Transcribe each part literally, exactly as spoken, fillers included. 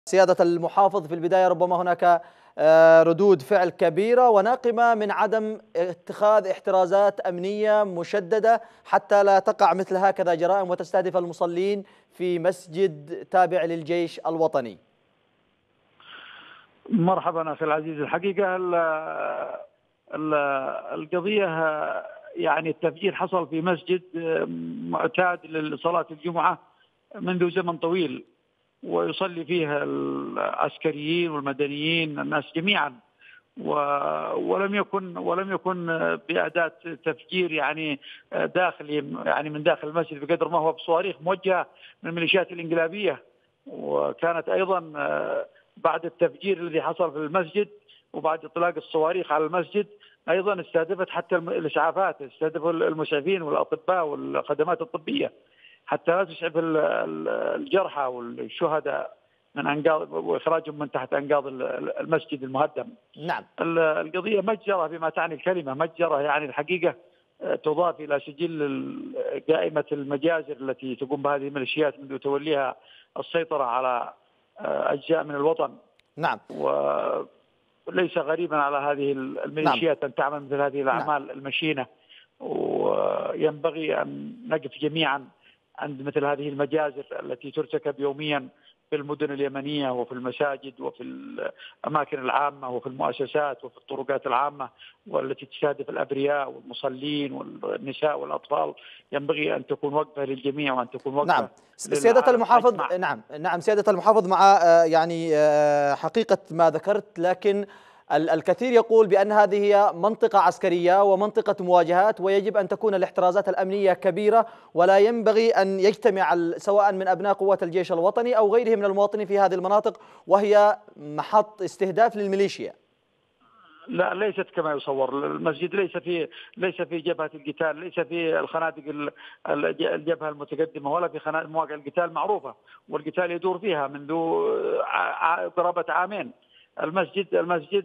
سيادة المحافظ، في البداية ربما هناك آه، ردود فعل كبيرة وناقمة من عدم اتخاذ احترازات أمنية مشددة حتى لا تقع مثل هكذا جرائم وتستهدف المصلين في مسجد تابع للجيش الوطني. مرحبا أخي العزيز. الحقيقة ال ال القضية يعني التفجير حصل في مسجد معتاد لصلاة الجمعة منذ زمن طويل، ويصلي فيه العسكريين والمدنيين الناس جميعا، ولم يكن ولم يكن بأداة تفجير يعني داخلي يعني من داخل المسجد، بقدر ما هو بصواريخ موجهة من الميليشيات الإنقلابية. وكانت أيضا بعد التفجير الذي حصل في المسجد وبعد اطلاق الصواريخ على المسجد ايضا استهدفت حتى الاسعافات، استهدفوا المسعفين والاطباء والخدمات الطبيه حتى لا تسعف الجرحى والشهداء من انقاض واخراجهم من تحت انقاض المسجد المهدم. نعم. القضيه مجزره بما تعني الكلمه، مجزره يعني الحقيقه تضاف الى سجل قائمه المجازر التي تقوم بهذه الميليشيات منذ توليها السيطره على أجزاء من الوطن. نعم. وليس غريبا على هذه الميليشيات أن تعمل مثل هذه الأعمال نعم. المشينة، وينبغي أن نقف جميعا عند مثل هذه المجازر التي ترتكب يوميا في المدن اليمنية وفي المساجد وفي الأماكن العامة وفي المؤسسات وفي الطرقات العامة، والتي تستهدف الأبرياء والمصلين والنساء والأطفال. ينبغي أن تكون وقفة للجميع وأن تكون وقفة نعم. سيادة المحافظ أجمع. نعم نعم سيادة المحافظ، مع يعني حقيقة ما ذكرت، لكن الكثير يقول بأن هذه هي منطقة عسكرية ومنطقة مواجهات، ويجب أن تكون الاحترازات الأمنية كبيرة، ولا ينبغي أن يجتمع سواء من أبناء قوات الجيش الوطني أو غيره من المواطنين في هذه المناطق وهي محط استهداف للميليشيا. لا، ليست كما يصور. المسجد ليس في ليس في جبهة القتال، ليس في الخنادق الجبهة المتقدمة، ولا في خنادق مواقع القتال معروفة، والقتال يدور فيها منذ قرابة عامين. المسجد المسجد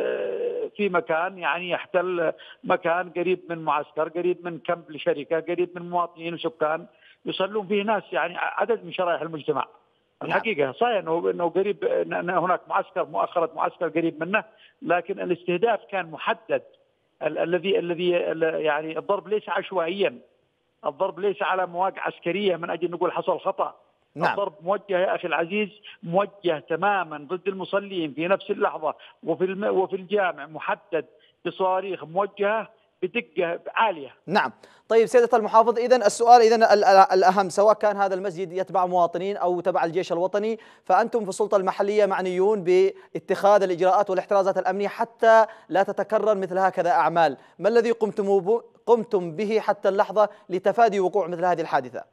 في مكان يعني يحتل مكان قريب من معسكر، قريب من كامب لشركة، قريب من مواطنين وسكان يصلون فيه ناس، يعني عدد من شرائح المجتمع. الحقيقة صحيح انه انه قريب، هناك معسكر مؤخرة معسكر قريب منه، لكن الاستهداف كان محدد. الذي الذي يعني الضرب ليس عشوائيا، الضرب ليس على مواقع عسكرية من اجل نقول حصل خطأ. نعم. الضرب موجه يا اخي العزيز، موجه تماما ضد المصلين في نفس اللحظة، وفي الم... وفي الجامع محدد بصواريخ موجهة بدقة عالية. نعم. طيب سيادة المحافظ، إذن السؤال إذن الأهم، سواء كان هذا المسجد يتبع مواطنين أو تبع الجيش الوطني، فأنتم في السلطة المحلية معنيون باتخاذ الإجراءات والاحترازات الأمنية حتى لا تتكرر مثل هكذا أعمال. ما الذي قمتم قمتم به حتى اللحظة لتفادي وقوع مثل هذه الحادثة؟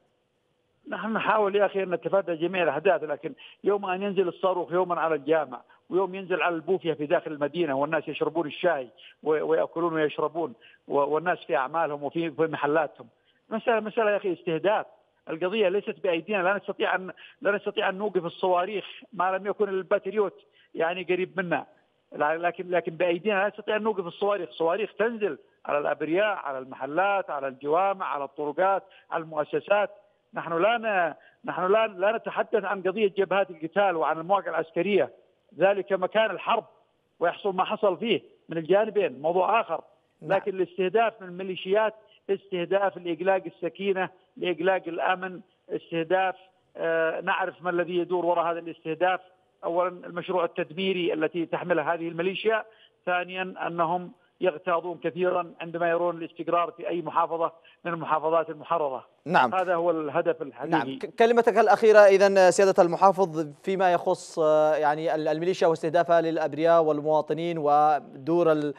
نحن نحاول يا أخي أن نتفادى جميع الأحداث، لكن يوم أن ينزل الصاروخ يوما على الجامع، ويوم ينزل على البوفية في داخل المدينة، والناس يشربون الشاي ويأكلون ويشربون، والناس في أعمالهم وفي محلاتهم، مسألة مسألة يا أخي استهداف. القضية ليست بأيدينا، لا نستطيع أن لا نستطيع أن نوقف الصواريخ ما لم يكن الباتريوت يعني قريب منا، لكن لكن بأيدينا لا نستطيع أن نوقف الصواريخ. صواريخ تنزل على الأبرياء، على المحلات، على الجوامع، على الطرقات، على المؤسسات. نحن لا ن... نحن لا لا نتحدث عن قضية جبهات القتال وعن المواقع العسكرية، ذلك مكان الحرب ويحصل ما حصل فيه من الجانبين، موضوع آخر. لكن الاستهداف من الميليشيات استهداف لإقلاق السكينة، لإقلاق الأمن، استهداف آه نعرف ما الذي يدور وراء هذا الاستهداف. أولا المشروع التدميري التي تحمله هذه الميليشيا، ثانيا أنهم يغتاظون كثيرا عندما يرون الاستقرار في أي محافظة من المحافظات المحررة. نعم. هذا هو الهدف الحقيقي. نعم. كلمتك الأخيرة إذن سيادة المحافظ فيما يخص يعني الميليشيا واستهدافها للأبرياء والمواطنين ودور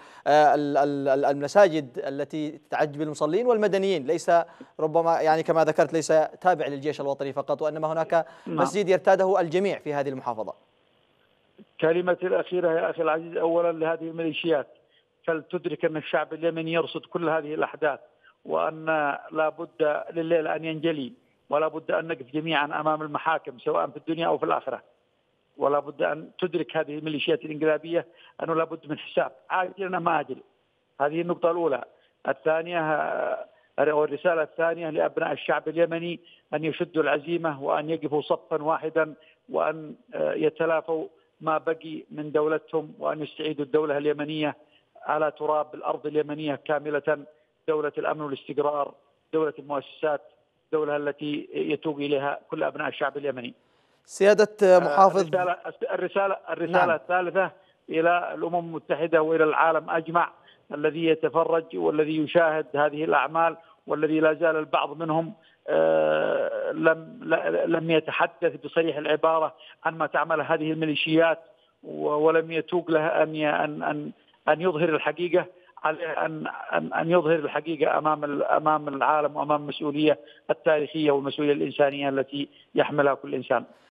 المساجد التي تعج بالمصلين والمدنيين، ليس ربما يعني كما ذكرت ليس تابع للجيش الوطني فقط، وإنما هناك مسجد يرتاده الجميع في هذه المحافظة. كلمتي الأخيرة يا أخي العزيز، أولا لهذه الميليشيات فلتدرك أن الشعب اليمني يرصد كل هذه الأحداث، وأن لا بد لليل أن ينجلي، ولا بد أن نقف جميعا أمام المحاكم سواء في الدنيا أو في الآخرة، ولا بد أن تدرك هذه الميليشيات الإنقلابية أنه لا بد من حساب عاجل ما آجل. هذه النقطة الأولى. الثانية والرسالة الثانية لأبناء الشعب اليمني أن يشدوا العزيمة وأن يقفوا صفا واحدا وأن يتلافوا ما بقي من دولتهم وأن يستعيدوا الدولة اليمنية على تراب الأرض اليمنية كاملة، دولة الأمن والاستقرار، دولة المؤسسات، دولة التي يتوب إليها كل أبناء الشعب اليمني. سيادة محافظ، الرسالة الرسالة, الرسالة نعم. الثالثة إلى الأمم المتحدة وإلى العالم أجمع الذي يتفرج والذي يشاهد هذه الأعمال، والذي لا زال البعض منهم لم لم يتحدث بصريح العبارة عن ما تعمل هذه الميليشيات، ولم يتوق له أن أن أن يظهر الحقيقة، عليه أن أن أن يظهر الحقيقة أمام أمام العالم وأمام المسؤولية التاريخية والمسؤولية الإنسانية التي يحملها كل إنسان.